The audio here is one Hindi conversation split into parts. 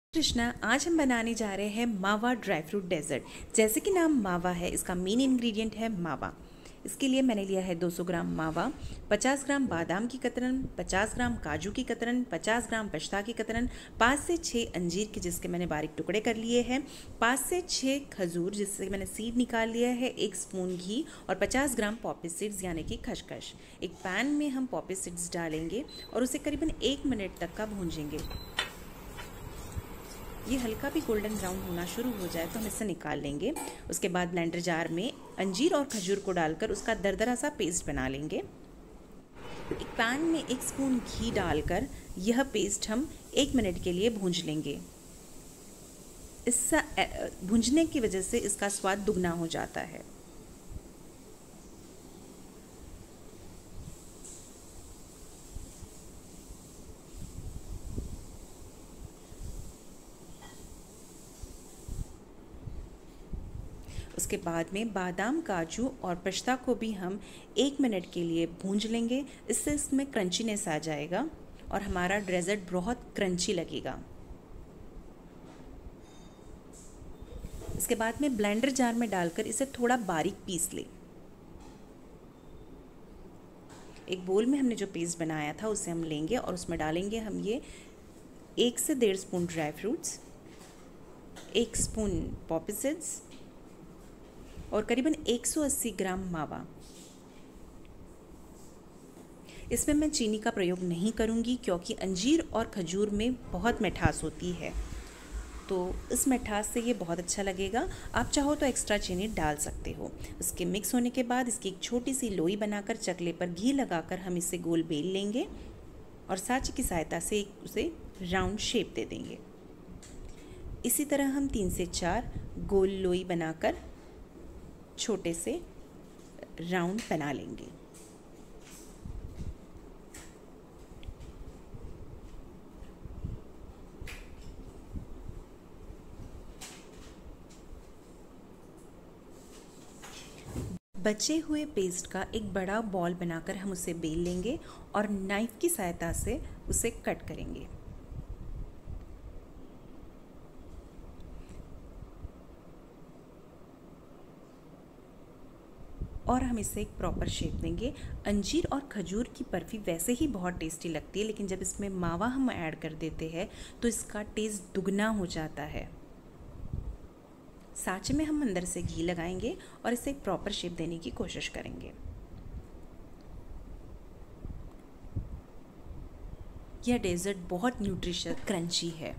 कृष्णा, आज हम बनाने जा रहे हैं मावा ड्राई फ्रूट डेजर्ट। जैसे कि नाम मावा है, इसका मेन इंग्रेडिएंट है मावा। इसके लिए मैंने लिया है 200 ग्राम मावा, 50 ग्राम बादाम की कतरन, 50 ग्राम काजू की कतरन, 50 ग्राम पिस्ता की कतरन, 5 से 6 अंजीर के जिसके मैंने बारीक टुकड़े कर लिए हैं, 5 से 6 खजूर जिससे मैंने सीड निकाल लिया है, 1 स्पून घी और 50 ग्राम पॉपी सीड्स यानी कि खसखस। एक पैन में हम पॉपी सीड्स डालेंगे और उसे करीबन 1 मिनट तक का भूंजेंगे। ये हल्का भी गोल्डन ब्राउन होना शुरू हो जाए तो हम इसे निकाल लेंगे। उसके बाद ब्लेंडर जार में अंजीर और खजूर को डालकर उसका दरदरा सा पेस्ट बना लेंगे। एक पैन में 1 स्पून घी डालकर यह पेस्ट हम 1 मिनट के लिए भूंज लेंगे। इससे भूंजने की वजह से इसका स्वाद दुगना हो जाता है। उसके बाद में बादाम, काजू और पिस्ता को भी हम 1 मिनट के लिए भूंज लेंगे। इससे इसमें क्रंचीनेस आ जाएगा और हमारा डेजर्ट बहुत क्रंची लगेगा। इसके बाद में ब्लेंडर जार में डालकर इसे थोड़ा बारीक पीस लें। एक बोल में हमने जो पेस्ट बनाया था उसे हम लेंगे और उसमें डालेंगे हम ये 1 से 1.5 spoon dry fruits, 1 spoon poppy seeds और करीबन 180 ग्राम मावा। इसमें मैं चीनी का प्रयोग नहीं करूंगी क्योंकि अंजीर और खजूर में बहुत मिठास होती है, तो इस मिठास से ये बहुत अच्छा लगेगा। आप चाहो तो एक्स्ट्रा चीनी डाल सकते हो। इसके मिक्स होने के बाद इसकी एक छोटी सी लोई बनाकर चकले पर घी लगाकर हम इसे गोल बेल लेंगे और साँचे की सहायता से उसे राउंड शेप दे देंगे। इसी तरह हम 3 से 4 गोल लोई बनाकर छोटे से राउंड बना लेंगे। बचे हुए पेस्ट का एक बड़ा बॉल बनाकर हम उसे बेल लेंगे और नाइफ की सहायता से उसे कट करेंगे। और हम इसे एक प्रॉपर शेप देंगे। अंजीर और खजूर की बर्फ़ी वैसे ही बहुत टेस्टी लगती है, लेकिन जब इसमें मावा हम ऐड कर देते हैं तो इसका टेस्ट दुगना हो जाता है। सांचे में हम अंदर से घी लगाएंगे और इसे एक प्रॉपर शेप देने की कोशिश करेंगे। यह डेजर्ट बहुत न्यूट्रिशियस क्रंची है।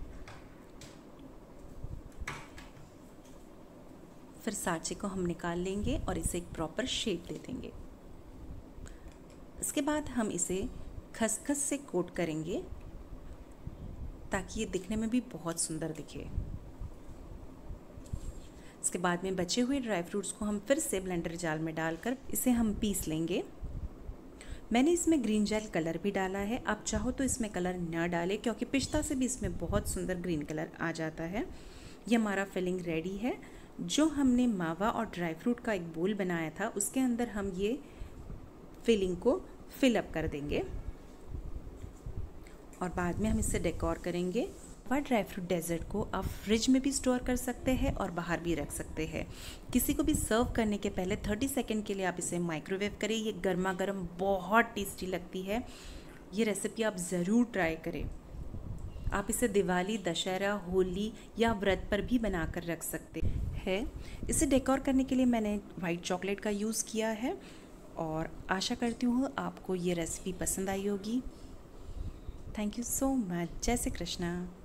फिर सांचे को हम निकाल लेंगे और इसे एक प्रॉपर शेप दे देंगे। इसके बाद हम इसे खसखस से कोट करेंगे ताकि ये दिखने में भी बहुत सुंदर दिखे। इसके बाद में बचे हुए ड्राई फ्रूट्स को हम फिर से ब्लेंडर जार में डालकर इसे हम पीस लेंगे। मैंने इसमें ग्रीन जेल कलर भी डाला है। आप चाहो तो इसमें कलर ना डालें क्योंकि पिस्ता से भी इसमें बहुत सुंदर ग्रीन कलर आ जाता है। ये हमारा फिलिंग रेडी है। जो हमने मावा और ड्राई फ्रूट का एक बोल बनाया था उसके अंदर हम ये फिलिंग को फिल अप कर देंगे और बाद में हम इसे डेकोर करेंगे। मावा ड्राई फ्रूट डेजर्ट को आप फ्रिज में भी स्टोर कर सकते हैं और बाहर भी रख सकते हैं। किसी को भी सर्व करने के पहले 30 सेकेंड के लिए आप इसे माइक्रोवेव करें। ये गर्मा गर्म बहुत टेस्टी लगती है। ये रेसिपी आप ज़रूर ट्राई करें। आप इसे दिवाली, दशहरा, होली या व्रत पर भी बनाकर रख सकते हैं। इसे डेकोर करने के लिए मैंने वाइट चॉकलेट का यूज़ किया है और आशा करती हूँ आपको ये रेसिपी पसंद आई होगी। Thank you so much. जय श्री कृष्णा।